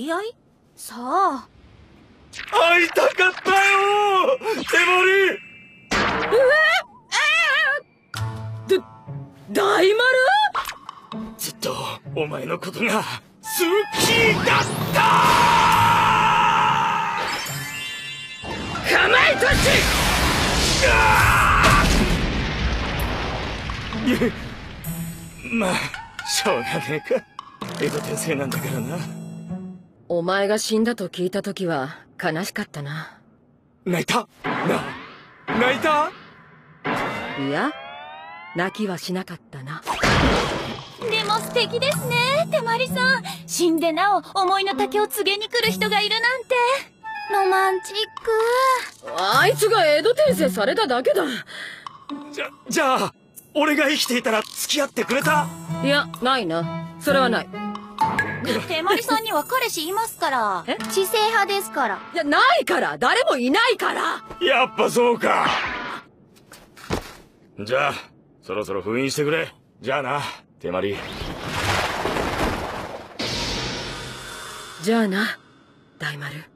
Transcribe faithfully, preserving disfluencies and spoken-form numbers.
り合い？さあ。 会いたかったよ手森。 ええー、だ、大丸？ ずっとお前のことが好きだった。 かまいたち！ まあしょうがねえか。江戸天生なんだからな。 お前が死んだと聞いた時は悲しかったな。 泣いた？なあ、泣いた？ いや、泣きはしなかったな。 でも素敵ですね、手まりさん。死んでなお思いの丈を告げに来る人がいるなんて。ロマンチック。 あいつが江戸転生されただけだ。 じゃ、じゃあ俺が生きていたら付き合ってくれた？ いや、ないな。それはない。 手まりさんには彼氏いますから。 え？ 知性派ですから。 いや、ないから。誰もいないから。 やっぱそうか。じゃあそろそろ封印してくれ。じゃあな手まり。 じゃあな大丸。